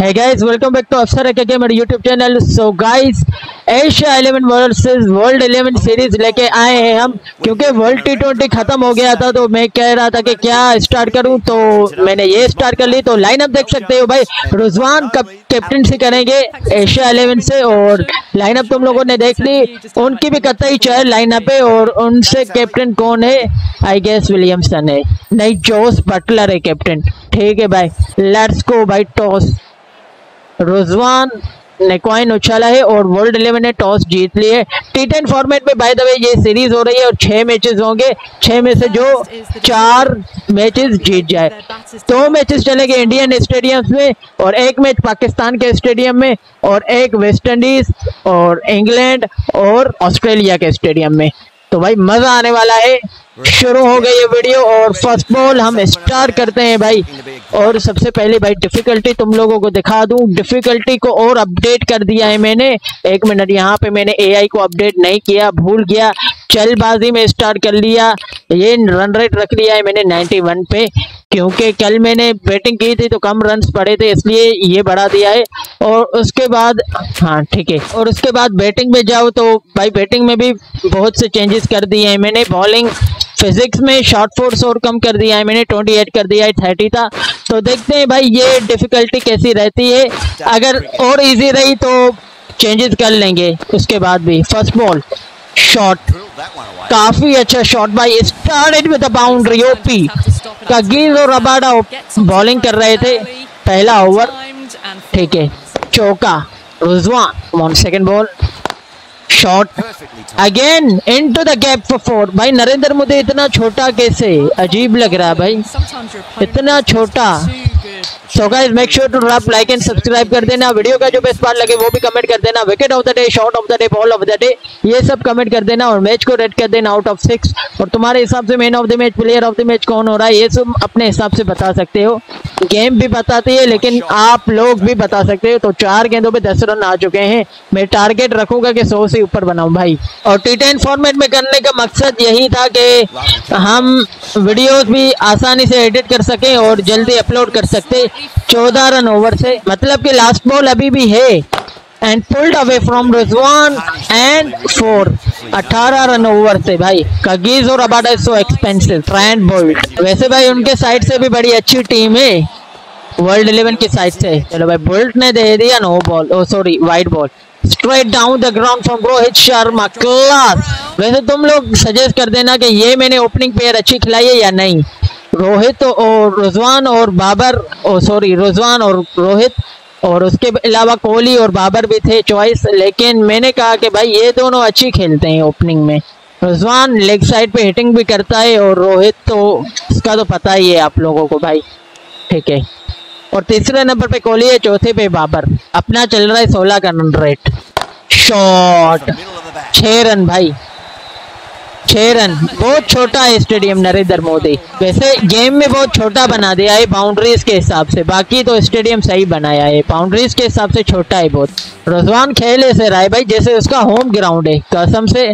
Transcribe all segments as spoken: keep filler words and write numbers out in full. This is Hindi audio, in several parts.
Hey guys, welcome back to Afsar A K Gamer YouTube channel. So guys, Asia eleven versus World eleven series लेके आए हैं हम, क्योंकि वर्ल्ड टी ट्वेंटी खत्म हो गया था तो मैं कह रहा था कि क्या स्टार्ट करूं, तो मैंने ये स्टार्ट कर ली। तो लाइनअप देख सकते हो भाई, रुजवान कैप्टनसी करेंगे एशिया इलेवन से, और लाइनअप तुम लोगों ने देख ली। उनकी भी कतई चाहे लाइनअप है, और उनसे कैप्टन कौन है? आई गेस विलियमसन है, नहीं जोस बटलर है कैप्टन। ठीक है भाई, लेट्स गो भाई। टॉस रुजवान ने कॉइन उछाला है और वर्ल्ड इलेवन ने टॉस जीत ली है। टी टेन फॉर्मेट में बाय द वे ये सीरीज हो रही है और छह मैचेस होंगे। छह में से जो चार मैचेस जीत जाए, दो मैचेस चलेंगे इंडियन स्टेडियम में और एक मैच पाकिस्तान के स्टेडियम में, और एक वेस्ट इंडीज और इंग्लैंड और ऑस्ट्रेलिया के स्टेडियम में। तो भाई मजा आने वाला है। शुरू हो गई ये वीडियो और फर्स्ट बॉल हम स्टार्ट करते हैं भाई। और सबसे पहले भाई डिफिकल्टी तुम लोगों को दिखा दूं। डिफिकल्टी को और अपडेट कर दिया है मैंने। एक मिनट, यहाँ पे मैंने एआई को अपडेट नहीं किया, भूल गया, चलबाजी में स्टार्ट कर लिया। ये रन रेट रख लिया है मैंने इक्यानवे पे, क्योंकि कल मैंने बैटिंग की थी तो कम रन्स पड़े थे, इसलिए ये बढ़ा दिया है। और उसके बाद हाँ ठीक है, और उसके बाद बैटिंग में जाओ तो भाई बैटिंग में भी बहुत से चेंजेस कर दिए हैं मैंने। बॉलिंग फिजिक्स में शॉर्ट फोर्स और कम कर दिया है मैंने, अट्ठाईस कर दिया है, तीस था। तो देखते हैं भाई ये डिफिकल्टी कैसी रहती है। अगर और इजी रही तो चेंजेस कर लेंगे उसके बाद भी। फर्स्ट बॉल शॉट, काफी अच्छा शॉट भाई। Started with the boundary. ओपी कगीज और रबाडा बॉलिंग कर रहे थे पहला ओवर, ठीक है। चौका Rizwan on second ball, shot again into the gap for four. भाई नरेंद्र मोदी इतना छोटा कैसे, अजीब लग रहा है भाई, इतना छोटा। So guys make sure to drop like and subscribe कर देना। वीडियो का जो बेस्ट पार्ट लगे वो भी कमेंट कर देना। Wicket of the day, shot of the day, ball of the day, ये सब कमेंट कर देना। और मैच को रेट कर देना आउट ऑफ सिक्स। और तुम्हारे हिसाब से man of the match, player of the match कौन हो रहा है, ये सब अपने हिसाब से बता सकते हो। गेम भी बताती है लेकिन आप लोग भी बता सकते हो। तो चार गेंदों पे दस रन आ चुके हैं। मैं टारगेट रखूंगा कि सौ से ऊपर बनाऊं भाई। और टी टेन फॉर्मेट में करने का मकसद यही था कि हम वीडियोस भी आसानी से एडिट कर सके और जल्दी अपलोड कर सकते। चौदह रन ओवर से, मतलब कि लास्ट बॉल अभी भी है। And pulled away from Rizwan and four, अठारह रन ओवर से भाई। कगीज और Rabada is so expensive. Trent Boult, वैसे भाई उनके साइड से भी बड़ी अच्छी टीम है वर्ल्ड इलेवन की साइड से। चलो भाई बोल्ट ने दे दिया no ball, oh sorry wide ball. Straight down the ground from Rohit Sharma, class. वैसे तुम लोग सजेस्ट कर देना कि ये मैंने ओपनिंग पेयर अच्छी खिलाई है या नहीं। रोहित और रुजवान और बाबर, ओ सॉरी रुजवान और रोहित, और उसके अलावा कोहली और बाबर भी थे चॉइस, लेकिन मैंने कहा कि भाई ये दोनों अच्छी खेलते हैं ओपनिंग में। रुजवान लेग साइड पे हिटिंग भी करता है, और रोहित तो उसका तो पता ही है आप लोगों को भाई, ठीक है। और तीसरे नंबर पे कोहली है, चौथे पे बाबर। अपना चल रहा है सोलह का रन रेट। शॉट, छह रन भाई, छह रन। बहुत छोटा है स्टेडियम नरेंद्र मोदी। वैसे गेम में बहुत छोटा बना दिया है बाउंड्रीज के हिसाब से, बाकी तो स्टेडियम सही बनाया है, बाउंड्रीज के हिसाब से छोटा है बहुत। रुजवान खेल ऐसे रहा है भाई जैसे उसका होम ग्राउंड है, कसम से।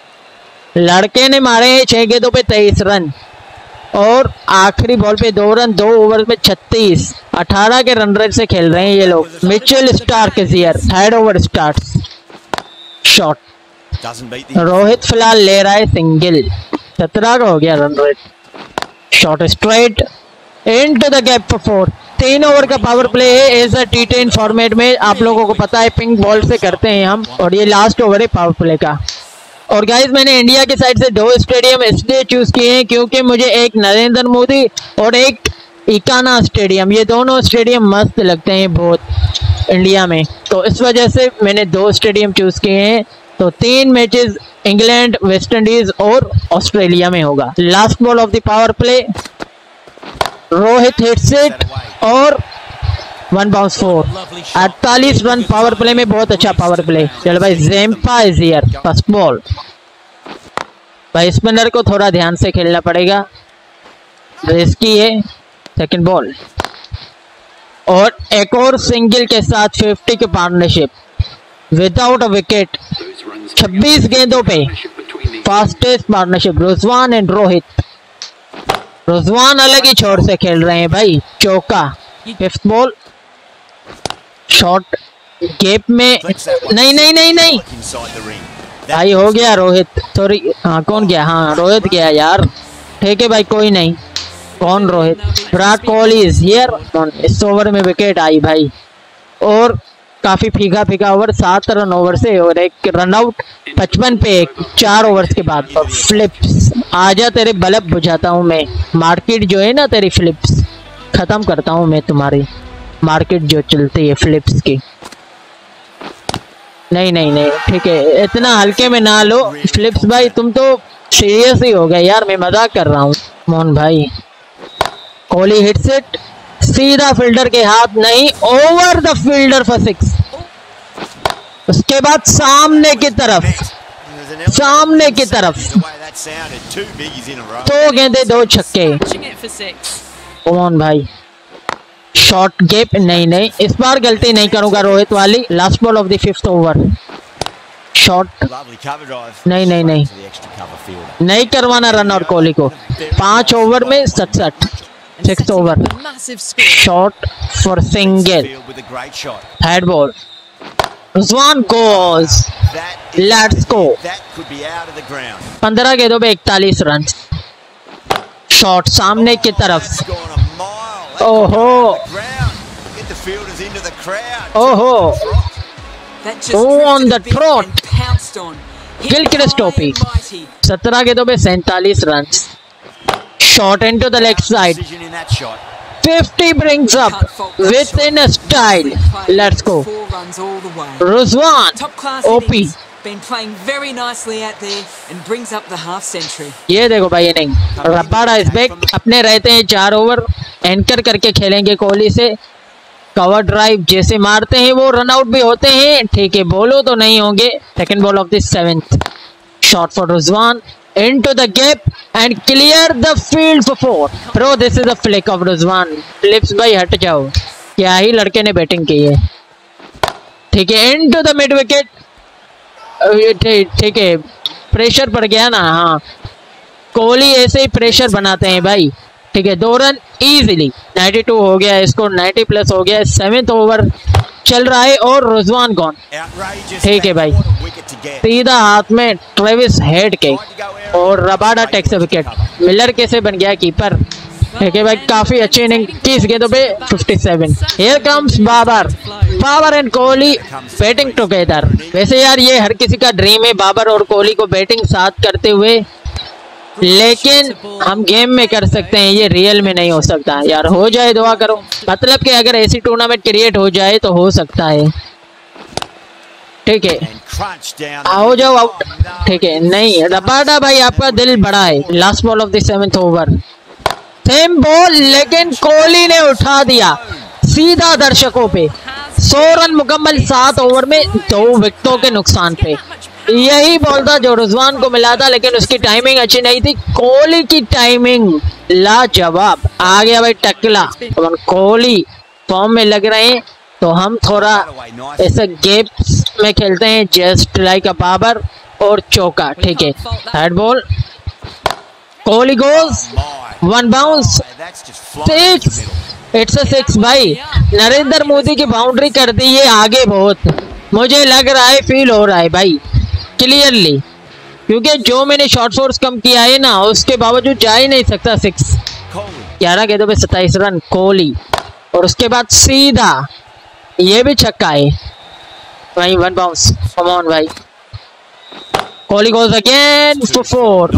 लड़के ने मारे हैं छह गेंदों पे तेईस रन, और आखिरी बॉल पे दो रन, दो ओवर में छत्तीस, अठारह के रन रेट से खेल रहे हैं ये लोग। Mitchell Starc is here, third over starts. Shot, Rohit फिलहाल ले रहा है सिंगल, सत्रह का हो गया run rate. Shot straight into the gap for four. तीन ओवर का पावर प्ले है as a T ten format में, आप लोगों को पता है पिंक बॉल से करते हैं हम, और ये लास्ट ओवर है पावर प्ले का। और गाइस मैंने इंडिया की साइड से दो स्टेडियम इसलिए चूज किए हैं क्योंकि मुझे एक नरेंद्र मोदी और एक इकाना स्टेडियम, ये दोनों स्टेडियम मस्त लगते हैं बहुत इंडिया में, तो इस वजह से मैंने दो स्टेडियम चूज किए हैं। तो तीन मैचेस इंग्लैंड, वेस्ट इंडीज और ऑस्ट्रेलिया में होगा। Last ball of the power play, Rohit hits it और वन बाउंस फोर। अड़तालीस रन पावर प्ले में, बहुत अच्छा पावर प्ले। चलो भाई Zampa is here, first ball. भाई स्पिनर को थोड़ा ध्यान से खेलना पड़ेगा, रिस्की है। सेकंड बॉल, और एक और सिंगल के साथ पचास के पार्टनरशिप विदाउट अ विकेट। छब्बीस गेंदों पे fastest partnership, Rizwan and Rohit. Rizwan अलग ही छोर से खेल रहे हैं भाई। चौका, फिफ्थ बॉल, शॉट गैप में, नहीं नहीं नहीं नहीं भाई, हो गया रोहित, सॉरी। हाँ कौन गया? हाँ रोहित गया यार। ठीक है भाई, कोई नहीं। कौन? रोहित। Virat Kohli is here. इस ओवर में विकेट आई भाई, और काफी फीका फीका ओवर, सात रन ओवर से और एक रन आउट पचपन पे एक, चार ओवर्स के बाद। और फ्लिप्स, आजा तेरे बल्ब बुझाता हूँ मैं। मार्केट जो है ना तेरी, फ्लिप्स खत्म करता हूँ मैं तुम्हारी मार्केट जो चलती है फ्लिप्स की। नहीं नहीं नहीं, ठीक है, इतना हल्के में ना लो फ्लिप्स भाई, तुम तो सीरियस ही हो गए यार, मैं मजाक कर रहा हूँ। मोहन भाई, कोहली हिट्स इट सीधा फील्डर के हाथ, नहीं, over the fielder for six. उसके बाद सामने की तरफ, सामने की तरफ दो गेंदे दो छक्के। मोहन भाई, शॉर्ट गैप, नहीं नहीं, इस बार गलती नहीं करूंगा रोहित वाली। Last ball of the fifth over, shot, नहीं नहीं नहीं नहीं करवाना रन और कोहली को। पांच ओवर में सड़सठ, six over, shot for single, head ball, Rizwan goes, let's go. पंद्रह गेंदों पे इकतालीस रन, शॉट सामने की तरफ, ओहो ओहो, ऑन द ट्रॉट, गिलक्रिस्ट टोपी, सत्रह गेंदों पे सैंतालीस run, shot into the leg side, fifty brings up within a style. Let's go. Rizwan, O P. Been playing very nicely out there and brings up the half century. ये देखो भाई, इनिंग रबाडा इज बैक। अपने रहते हैं चार ओवर, एंकर करके खेलेंगे कोहली से। कवर ड्राइव जैसे मारते हैं वो रन आउट भी होते हैं, ठीक है, बोलो तो नहीं होंगे। Second ball of the seventh, shot for Rizwan into the gap and clear the field for four. Bro, this is a flick of Rizwan. Flips भाई हट जाओ, क्या ही लड़के ने बैटिंग की है। ठीक है, into the mid wicket, ठीक है, प्रेशर पड़ गया ना। हाँ, कोहली ऐसे ही प्रेशर बनाते हैं भाई। ठीक है, दो रन इजीली, बानवे हो गया, इसको नब्बे प्लस हो गया। सेवेंथ ओवर चल रहा है और रिजवान गॉन। ठीक है भाई, सीधा हाथ में ट्रेविस हेड के, और रबाडा टेक्स विकेट। मिलर कैसे बन गया कीपर। ठीक है भाई, काफी अच्छी इनिंग, तीस गेंदों पे सत्तावन। Here comes Babar, Babar and Kohli batting together. वैसे यार ये हर किसी का ड्रीम है, बाबर और कोहली को बैटिंग साथ करते हुए, लेकिन हम गेम में कर सकते हैं, ये रियल में नहीं हो सकता यार। हो जाए, दुआ करो, मतलब कि अगर ऐसी टूर्नामेंट क्रिएट हो जाए तो हो सकता है। ठीक है, हो जाओ आउट। ठीक है, नहीं, रबाडा भाई आपका दिल बड़ा है। Last ball of the seventh over, same ball, लेकिन कोहली ने उठा दिया सीधा दर्शकों पे। सौ रन मुकम्मल सात ओवर में, दो विकेटों के नुकसान पे। यही बॉल था जो रिजवान को मिला था, लेकिन उसकी टाइमिंग अच्छी नहीं थी। कोहली की टाइमिंग लाजवाब। आ गया भाई टकला, कोहली फॉर्म में लग रहे हैं, तो हम थोड़ा ऐसे गेप्स में खेलते हैं, जस्ट लाइक अ बाबर, और चौका। ठीक है, head ball, Kohli goes, one bounce, six, it's a six भाई। नरेंद्र मोदी की बाउंड्री कर दी है आगे, बहुत मुझे लग रहा है, फील हो रहा है भाई क्लियरली, क्योंकि जो मैंने शॉर्ट फोर्स कम किया है ना, उसके बावजूद जा ही नहीं सकता सिक्स। ग्यारह गेंदों पे सत्ताईस रन कोहली, और उसके बाद सीधा ये भी छक्का है भाई, वन बाउंस। कम ऑन भाई, Kohli goes again for four.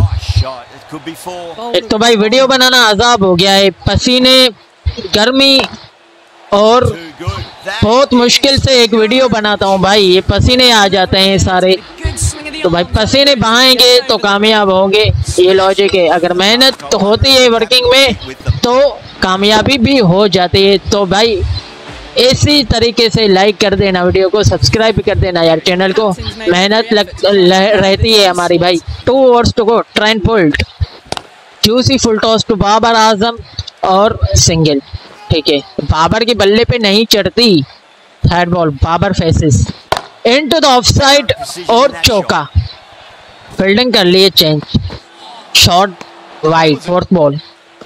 एक तो भाई वीडियो बनाना अजाब हो गया है, पसीने, गर्मी, और बहुत मुश्किल से एक वीडियो बनाता हूँ भाई, ये पसीने आ जाते हैं सारे। तो भाई पसीने बहाएंगे तो कामयाब होंगे, ये लॉजिक है। अगर मेहनत तो होती है वर्किंग में, तो कामयाबी भी हो जाती है। तो भाई इसी तरीके से लाइक कर देना वीडियो को, सब्सक्राइब भी कर देना यार चैनल को। मेहनत लग रहती है हमारी भाई। Two overs to go, Trent Boult, juicy full toss to Babar Azam, और सिंगल। ठीक है, बाबर के बल्ले पे नहीं चढ़ती। Third ball, Babar faces into the offside, और चौका। फील्डिंग कर लिए change, shot wide. Fourth ball,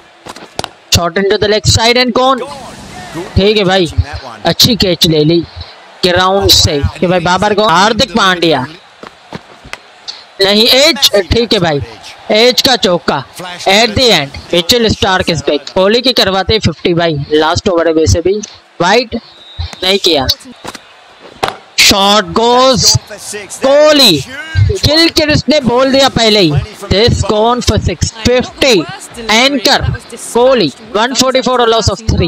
shot into the leg side and कौन। ठीक है भाई, अच्छी कैच ले ली। ग्राउंड से कि भाई बाबर को हार्दिक पांड्या नहीं एज ठीक है भाई एज का चौका at the end Mitchell Starc is back. Kohli की करवाते फिफ्टी भाई लास्ट ओवर है वैसे भी वाइट नहीं किया शॉट गोज कोहली किल किर्स ने बोल दिया पहले ही this gone for six fifty anchor Kohli one forty four loss of three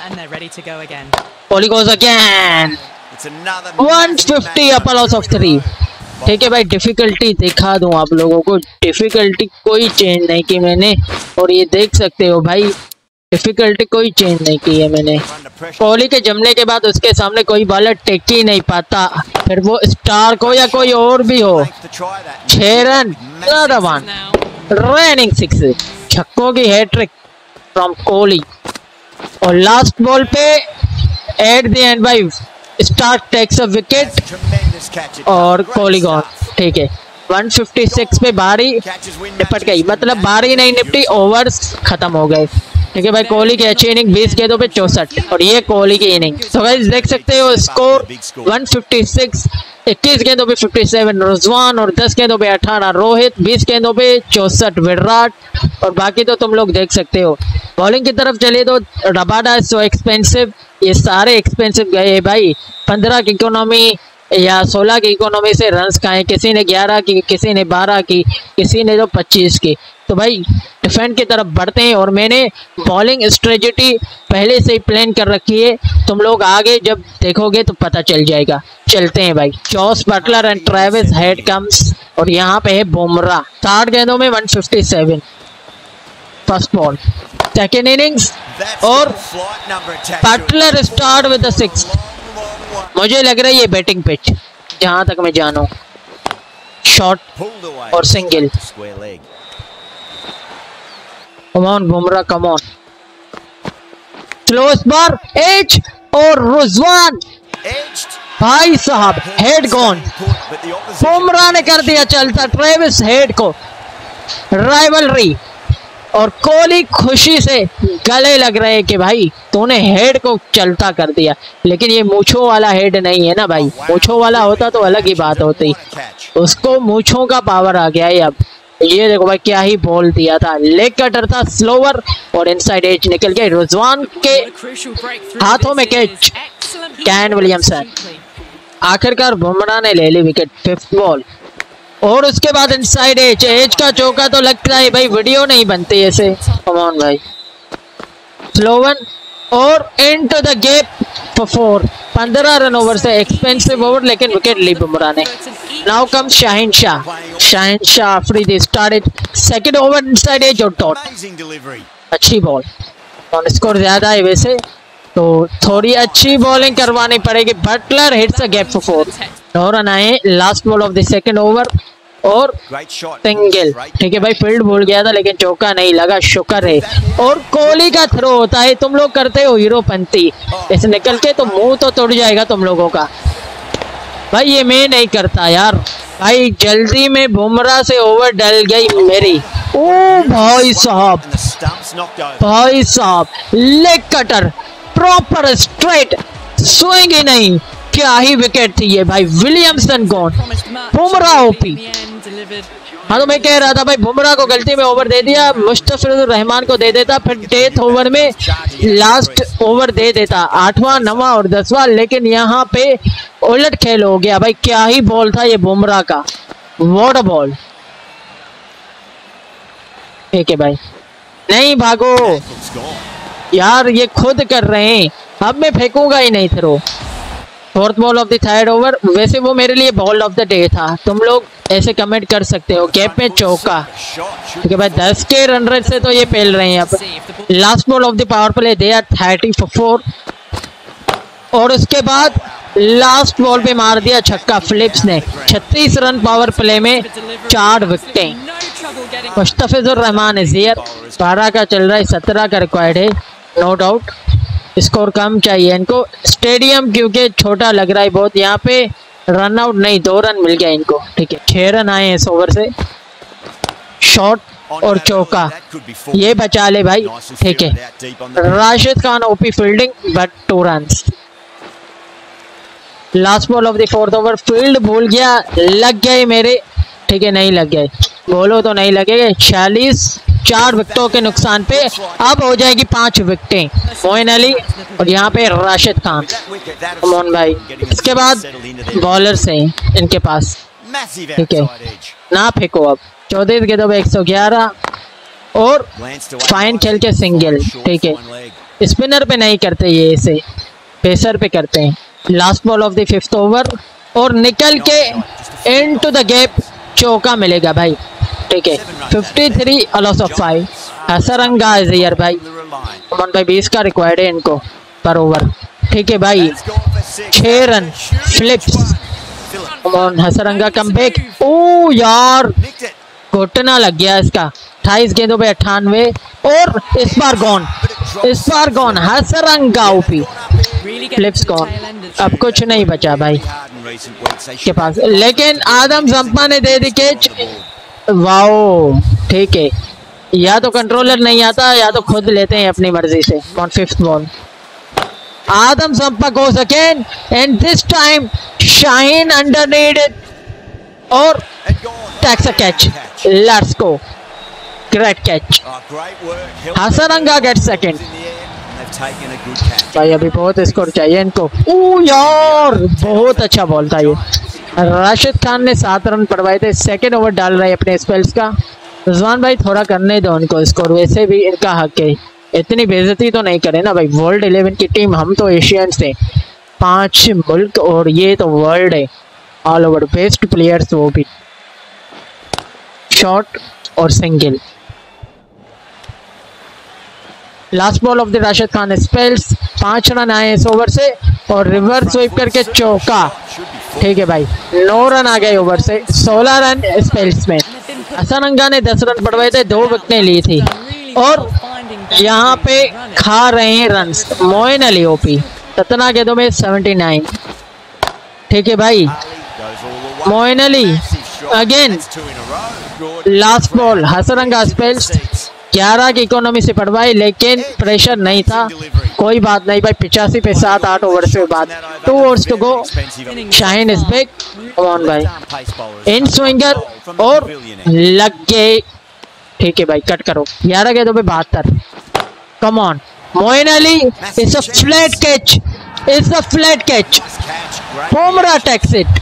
Kohli goes again one fifty upper loss of three. ठीक है भाई डिफिकल्टी दिखा दूं आप लोगों को डिफिकल्टी कोई चेंज नहीं की मैंने और ये देख सकते हो भाई डिफिकल्टी कोई चेंज नहीं की है मैंने। कोहली के जमने के बाद उसके सामने कोई बॉलर टिक ही नहीं पाता फिर वो स्टार को या कोई और भी हो। छह रन वन रनिंग सिक्स छक्कों की हैट्रिक फ्रॉम कोहली और लास्ट बॉल पे एट द एंड भाई स्टार टेक्स अ विकेट और कोहली गॉन। ठीक है वन फिफ्टी सिक्स पे बारी निपट गई मतलब बारी नहीं निपटी ओवर्स खत्म हो गए। ठीक है भाई कोहली की अच्छी इनिंग बीस गेंदों पे चौसठ और ये कोहली की इनिंग। तो गाइस देख सकते हो स्कोर वन फिफ्टी सिक्स इक्कीस गेंदों पे सत्तावन रिजवान और दस गेंदों पे अठारह रोहित बीस गेंदों पे चौसठ विराट और बाकी तो तुम लोग देख सकते हो। बॉलिंग की तरफ चलिए तो रबाडा सो एक्सपेंसिव ये सारे एक्सपेंसिव गए भाई पंद्रह की इकोनॉमी या सोलह की इकोनॉमी से रन्स खाए किसी ने ग्यारह की किसी ने बारह की किसी ने तो पच्चीस की। तो भाई डिफेंड की तरफ बढ़ते हैं और मैंने बॉलिंग स्ट्रेटजी पहले से ही प्लान कर रखी है तुम लोग आगे जब देखोगे तो पता चल जाएगा। चलते हैं भाई Jos Buttler and Travis Head comes और यहाँ पे है बुमराह साठ गेंदों में one fifty seven first ball second innings और Buttler start with the six. मुझे लग रहा है ये बैटिंग पिच जहां तक मैं जानूं शॉट और single come on Bumrah come on slower edge और रुजवान भाई साहब हेड गॉन बुमराह ने कर दिया चलता ट्रेविस हेड को राइवलरी और कोहली खुशी से गले लग रहे हैं कि भाई तूने हेड को चलता कर दिया लेकिन ये मूछों वाला हेड नहीं है ना भाई मूछों वाला होता तो अलग ही बात होती उसको मूछों का पावर आ गया है। अब ये देखो भाई क्या ही बॉल दिया था लेग कटर था स्लोवर और इनसाइड एज निकल गया रुजवान के हाथों में कैच कैन विलियमसन। आखिरकार बुमराह ने ले ली विकेट फिफ्थ बॉल और उसके बाद इनसाइड एज एज का चौका तो लगता है भाई वीडियो नहीं बनती ऐसे कम ऑन भाई स्लोवन और into the gap for four पंद्रह रन ओवर से एक्सपेंसिव ओवर लेकिन विकेट ली बुमराह ने। Now come Shaheen Shah Shaheen Shah Afridi started second over inside edge और डॉट अच्छी बॉल ऑन स्कोर ज्यादा है वैसे तो थोड़ी अच्छी बॉलिंग करवानी पड़ेगी। Buttler hits a gap for four नौ रन आए last ball of the second over और सिंगल। ठीक है भाई फील्ड भूल गया था लेकिन चौका नहीं लगा शुक्र है और कोहली का थ्रो होता है तुम लोग करते हो हीरोपंती ऐसे निकल के तो मुंह तो टूट जाएगा तुम लोगों का भाई ये मैं नहीं करता यार भाई जल्दी में बुमराह से ओवर डल गई मेरी। ओ भाई साहब भाई साहब leg cutter proper straight swing ही नहीं क्या ही विकेट थी ये भाई विलियमसन गॉन बुमराह ओपी। हाँ तो मैं कह रहा था भाई बुमराह को गलती में ओवर दे दिया मुस्तफिजुर रहमान को दे देता फिर डेथ ओवर में लास्ट ओवर दे देता आठवां नवां और दसवां लेकिन यहाँ पे उलट खेल हो गया भाई क्या ही बॉल था ये बुमराह का व्हाट अ बॉल। ठीक है भाई नहीं भागो यार ये खुद कर रहे हैं अब मैं फेंकूंगा ही नहीं throw. Fourth ball of the third over वैसे वो मेरे लिए बॉल ऑफ द डे था तुम लोग ऐसे कमेंट कर सकते हो गैप में चौका ठीक है भाई दस के रन रेट से तो ये पेल रहे हैं अब। Last ball of the power play they are thirty for four और उसके बाद लास्ट बॉल पे मार दिया छक्का फिलिप्स ने छत्तीस रन पावर प्ले में चार विकेटें। मुस्तफिजुर रहमान इज हियर बारह का चल रहा है सत्रह का रिक्वायर्ड है नो डाउट स्कोर कम चाहिए इनको स्टेडियम क्योंकि छोटा लग रहा है बहुत यहाँ पे रन आउट नहीं दो रन मिल गया इनको। ठीक है छह रन आए इस ओवर से शॉट और चौका ये बचा ले भाई। ठीक है Rashid Khan OP fielding but two run last ball of the fourth over, field भूल गया, लग गए मेरे, ठीक है नहीं लग गए, बोलो तो नहीं लगेगा। छियालीस, चार विकेटों के नुकसान पे अब हो जाएगी पांच विकेटें। मोइन अली और यहाँ पे राशिद खान, मोहन भाई। इसके बाद बॉलर से इनके पास, ठीक है ना फेंको। अब चौदह गेंदों पे एक सौ ग्यारह और फाइन खेल के सिंगल, ठीक है। स्पिनर पे नहीं करते ये, इसे पेसर पे करते हैं। Last ball of the fifth over और निकल के इनटू द गैप चौका मिलेगा भाई, ठीक है। तिरेपन loss of five. Hasaranga is here भाई, कमान भाई, बीस का रिक्वायर्ड है इनको पर ओवर, ठीक है भाई। छह run Phillips, come on Hasaranga comeback. ओ यार घुटना लग गया इसका। अट्ठाईस गेंदों पे अट्ठानवे और इस बार गॉन, इस बार gone. Hasaranga OP, Phillips gone, अब कुछ नहीं बचा भाई के पास। लेकिन आदम जंपा ने दे दी कैच, वाओ, ठीक है। या तो कंट्रोलर नहीं आता या तो खुद लेते हैं अपनी मर्जी से। On fifth ball Adam Zampa goes again and this time Shaheen underneath और takes a catch. Let's go, great catch. Hasaranga get second भाई, अभी बहुत स्कोर चाहिए इनको। ओ यार बहुत अच्छा बॉल था ये। राशिद खान ने सात रन पड़वाए थे। सेकेंड ओवर डाल रहे अपने स्पेल्स का। रिजवान भाई थोड़ा करने दो उनको स्कोर, वैसे भी इनका हक है, इतनी बेइज्जती तो नहीं करे ना भाई। वर्ल्ड इलेवन की टीम, हम तो एशियंस हैं, पांच मुल्क और ये तो वर्ल्ड है, ऑल ओवर बेस्ट प्लेयर्स वो भी। शॉट और single. Last ball of the Rashid Khan spells, पांच रन आए इस ओवर से और रिवर्स स्वीप करके चौका, ठीक है भाई। नौ रन आ गए ओवर से, सोलह रन स्पेल्स में। हसरंगा ने दस रन पड़वाए थे, दो विकेटें ली थी और यहाँ पे खा रहे हैं रन्स। मोइन अली ओपी, सतना गेंदों में उन्यासी, ठीक है भाई। Moeen Ali again. Last ball Hasaranga spells, ग्यारह की इकोनॉमी से पड़वाई लेकिन प्रेशर नहीं था, कोई बात नहीं भाई। पिचासी पे सात आठ ओवर से बाद, two overs to go. Shaheen is back, come on भाई, इन स्विंगर और लग गए, ठीक है भाई। कट करो, ग्यारह गेंदों पे बहत्तर, come on. Moeen Ali, it's a flat catch, it's a flat catch. Bumrah takes it,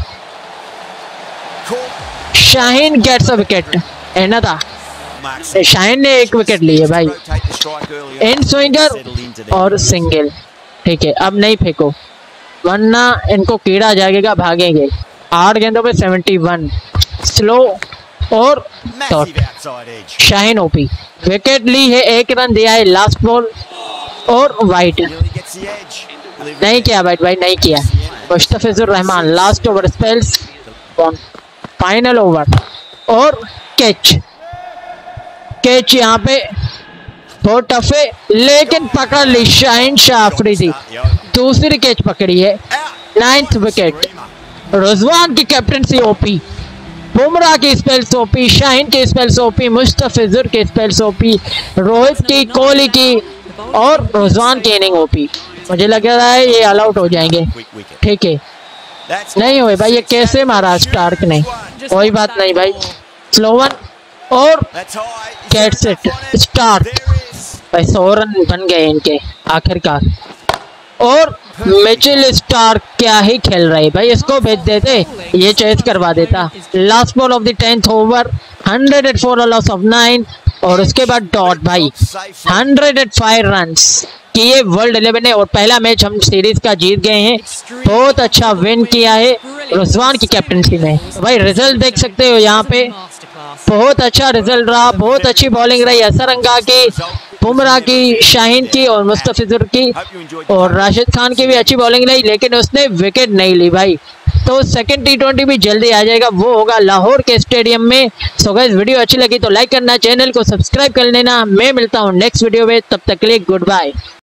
Shaheen gets a wicket. एना था, शाहीन ने एक विकेट लिए भाई। इन स्विंगर और सिंगल, ठीक है। अब नहीं फेंको वरना इनको कीड़ा जाएगा, भागेंगे। आठ गेंदों पे इकहत्तर, स्लो और डॉट। शाहीन ओपी, विकेट ली है, एक रन दिया है लास्ट बॉल और वाइट नहीं किया भाई, भाई नहीं किया। Mustafizur Rahman last over spells, final over और कैच। कैच यहाँ पे बहुत टफ है लेकिन पकड़ ली शाहीन शाह अफरीदी, दूसरी कैच पकड़ी है। नाइन्थ विकेट, रिजवान की कैप्टनसी ओपी, बुमराह की स्पेल्स ओपी, शाहीन की स्पेल्स ओपी, मुस्तफिजुर की स्पेल्स ओपी, रोहित की, कोहली की और रिजवान की इनिंग ओपी। मुझे लग रहा है ये ऑल आउट हो जाएंगे, ठीक है। नहीं हुए भाई, ये कैसे मारा स्टार्क ने, कोई बात नहीं भाई। स्लो वन और कैट्स इट स्टार्ट भाई। सौ रन बन गए इनके आखिरकार। और मिचेल स्टार्क क्या ही खेल रहे भाई, इसको भेज देते, ये चेस करवा देता। Last ball of the tenth over, hundred eight for loss of nine और उसके बाद डॉट भाई। हंड्रेड एट फाइव रन किए वर्ल्ड इलेवन ने और पहला मैच हम सीरीज का जीत गए हैं। बहुत अच्छा विन किया है रिजवान की कैप्टनसी में भाई। रिजल्ट देख सकते हो यहाँ पे, बहुत अच्छा रिजल्ट रहा, बहुत अच्छी बॉलिंग रही हसरंगा की, बुमराह की, शाहीन की और मुस्तफिजुर की, और राशिद खान की भी अच्छी बॉलिंग रही लेकिन उसने विकेट नहीं ली भाई। तो सेकंड टी ट्वेंटी भी जल्दी आ जाएगा, वो होगा लाहौर के स्टेडियम में। सो गाइस वीडियो अच्छी लगी तो लाइक करना, चैनल को सब्सक्राइब कर लेना। मैं मिलता हूँ नेक्स्ट वीडियो में, तब तक के लिए गुड बाय।